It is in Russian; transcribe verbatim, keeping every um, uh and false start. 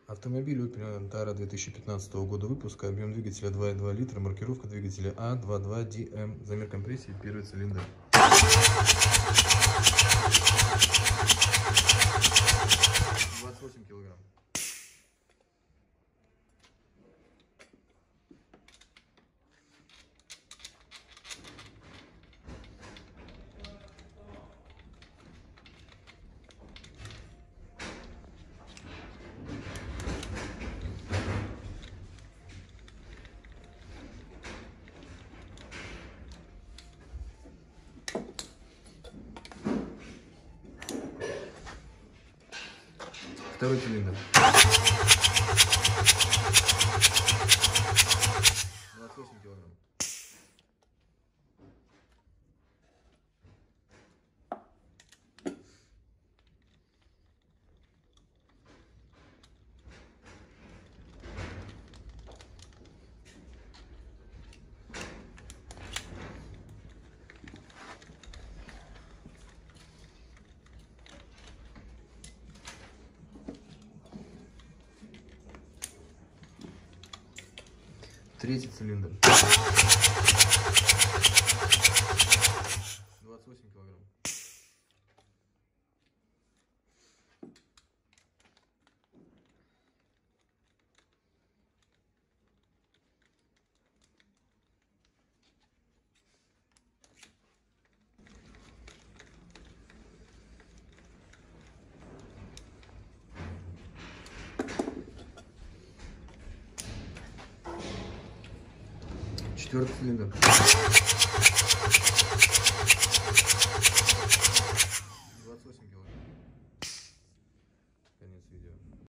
Автомобиль Opel Antara две тысячи пятнадцатого года выпуска, объем двигателя два и два литра, маркировка двигателя А двадцать два ди эм, замер компрессии, первый цилиндр. двадцать восемь килограмм. Второй цилиндр. двадцать восемь килограмм. Третий цилиндр. двадцать восемь килограмм. Четвертый цилиндр.